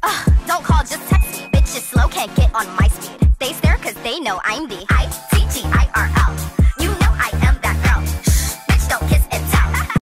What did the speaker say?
Don't call, just text me. Bitches slow, can't get on my speed. They stare cause they know I'm the ITGIRL.